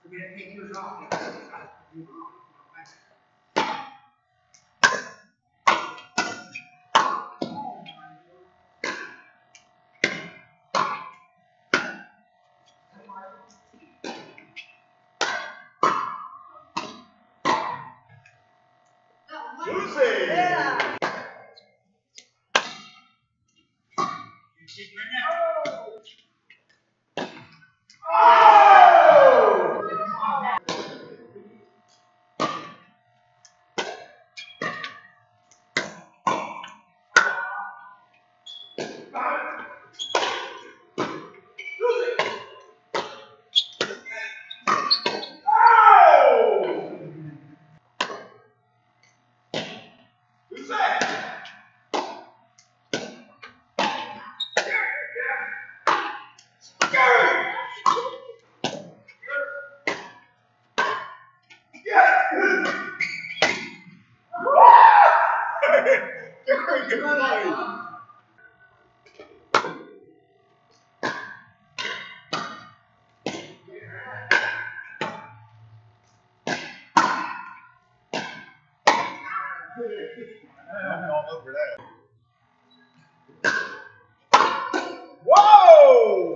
We're going to take yours off. Lucy! Yeah! You keep your neck. Oh! Who's that? Gary, good night. I'm all over that. Whoa!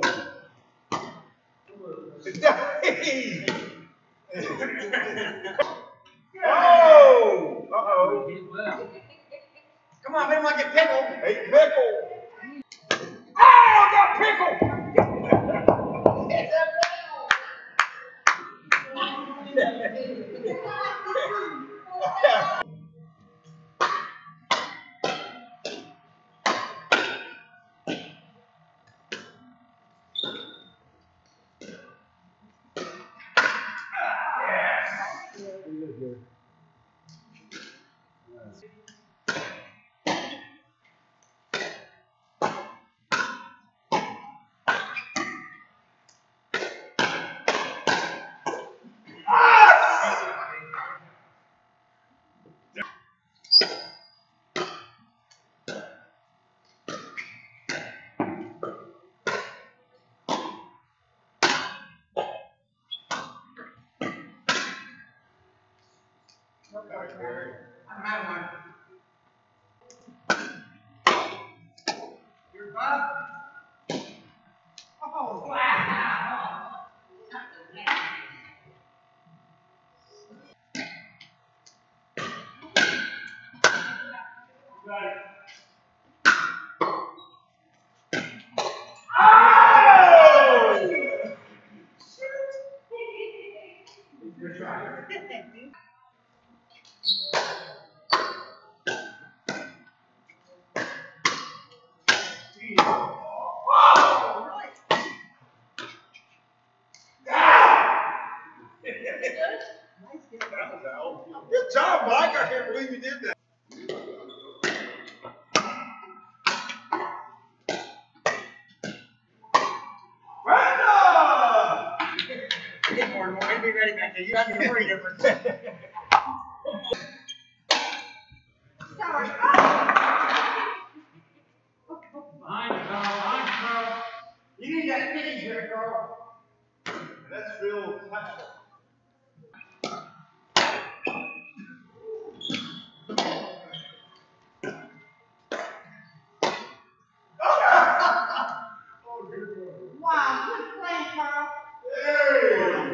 Hey! Oh! Uh-oh. Come on, make him like a pickle. Hey, pickle! Oh, I got pickle! It's a I'm out of one. You're Bob? Oh, wow. Good try. Good job, Mike. I can't believe you did that. Brenda! Get more. We'll be ready back there. You don't have to worry different. Sorry. Behind you, Carl. You need that finish here, Carl. That's real special. Wow, good play, Carl. Hey!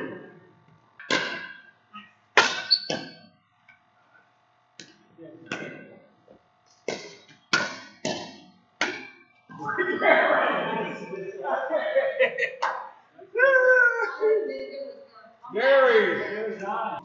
Gary!